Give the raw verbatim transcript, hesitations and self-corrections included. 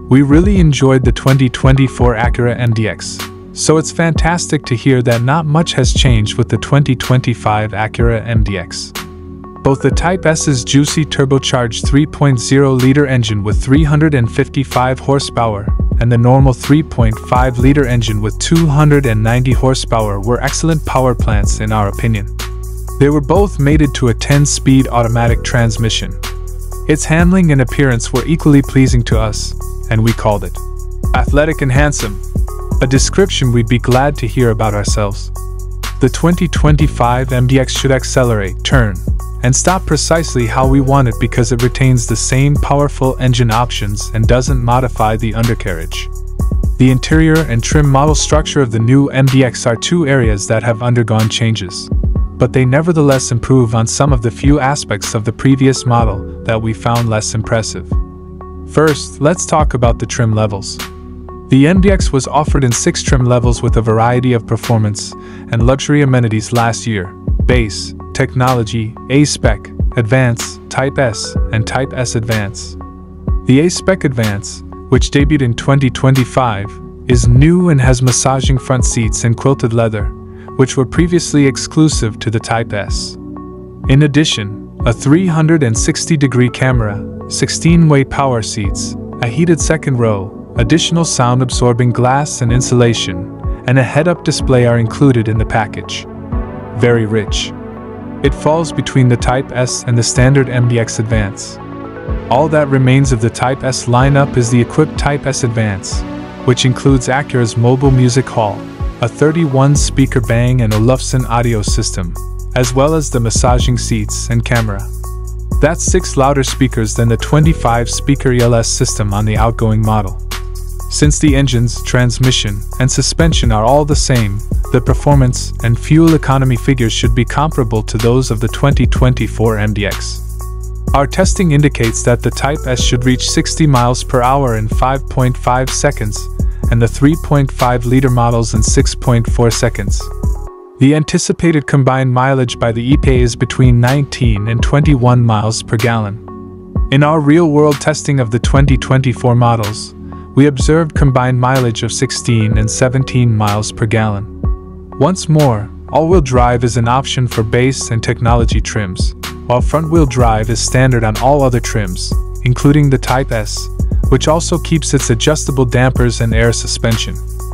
We really enjoyed the twenty twenty-four Acura M D X, so it's fantastic to hear that not much has changed with the twenty twenty-five Acura M D X. Both the Type S's juicy turbocharged three point oh liter engine with three hundred fifty-five horsepower and the normal three point five liter engine with two hundred ninety horsepower were excellent power plants in our opinion. They were both mated to a ten-speed automatic transmission. Its handling and appearance were equally pleasing to us, and we called it athletic and handsome, a description we'd be glad to hear about ourselves. The twenty twenty-five M D X should accelerate, turn, and stop precisely how we want it because it retains the same powerful engine options and doesn't modify the undercarriage. The interior and trim model structure of the new M D X are two areas that have undergone changes, but they nevertheless improve on some of the few aspects of the previous model that we found less impressive. First, let's talk about the trim levels. The M D X was offered in six trim levels with a variety of performance and luxury amenities last year: Base, Technology, A-Spec, Advance, Type S, and Type S Advance. The A-Spec Advance, which debuted in twenty twenty-five, is new and has massaging front seats and quilted leather, which were previously exclusive to the Type S. In addition, a three hundred sixty degree camera, sixteen way power seats, a heated second row, additional sound-absorbing glass and insulation, and a head-up display are included in the package. Very rich. It falls between the Type S and the standard M D X Advance. All that remains of the Type S lineup is the equipped Type S Advance, which includes Acura's mobile music hall, a thirty-one speaker Bang and Olufsen audio system, as well as the massaging seats and camera. That's six louder speakers than the twenty-five speaker E L S system on the outgoing model. Since the engines, transmission, and suspension are all the same, the performance and fuel economy figures should be comparable to those of the twenty twenty-four M D X. Our testing indicates that the Type S should reach sixty miles per hour in five point five seconds, and the three point five liter models in six point four seconds. The anticipated combined mileage by the E P A is between nineteen and twenty-one miles per gallon. In our real-world testing of the twenty twenty-four models, we observed combined mileage of sixteen and seventeen miles per gallon. Once more, all-wheel drive is an option for base and technology trims, while front-wheel drive is standard on all other trims, including the Type S, which also keeps its adjustable dampers and air suspension.